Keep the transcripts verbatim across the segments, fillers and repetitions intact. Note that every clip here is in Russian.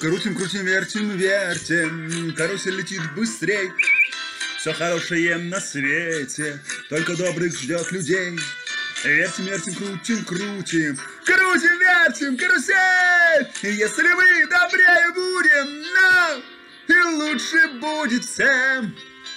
Крутим, крутим, вертим, вертим, карусель летит быстрей. Все хорошее на свете, только добрых ждет людей. Вертим, вертим, крутим, крутим, крутим, вертим, карусель. И если мы добрее будем, нам и лучше будет всем.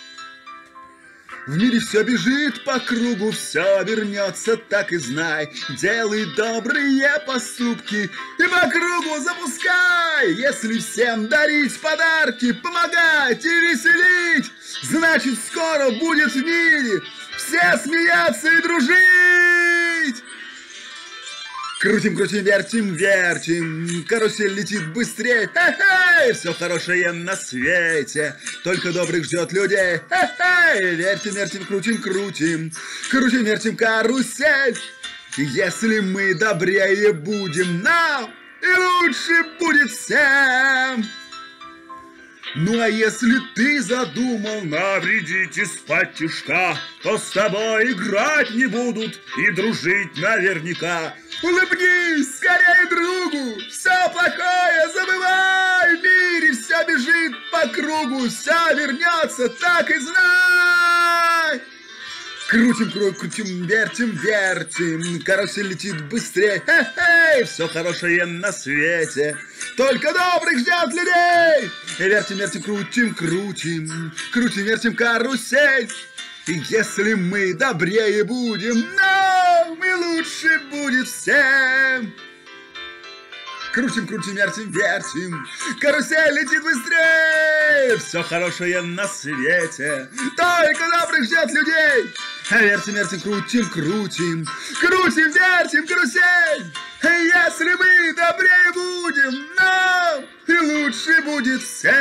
В мире все бежит по кругу, все вернется, так и знай. Делай добрые поступки и по кругу запускай. Если всем дарить подарки, помогать и веселить, значит скоро будет в мире все смеяться и дружить. Крутим, крутим, вертим, вертим, карусель летит быстрее. Хе-хей, все хорошее на свете, только добрых ждет людей. Хе-хей, вертим, вертим, крутим, крутим, крутим, вертим, карусель. И если мы добрее будем, нам и лучше будет всем. Ну а если ты задумал навредить из-под тишка, то с тобой играть не будут и дружить наверняка. Улыбнись скорее другу, все плохое забывай. В мире все бежит по кругу, все вернется, так и знай. Крутим, крутим, вертим, вертим, карусель летит быстрее. Хе-хей, все хорошее на свете, только добрых ждет людей. И вертим, вертим, крутим, крутим, крутим, вертим, карусель. И если мы добрее будем, нам и лучше будет всем. Крутим, крутим, вертим, вертим, карусель летит быстрее. Все хорошее на свете, только добрых ждет людей. Вертим, вертим, крутим, крутим, крутим, вертим, карусель. Если мы добрее будем, нам и лучше будет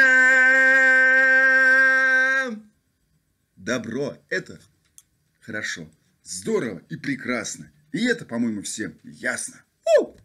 всем. Добро – это хорошо, здорово и прекрасно. И это, по-моему, всем ясно. У!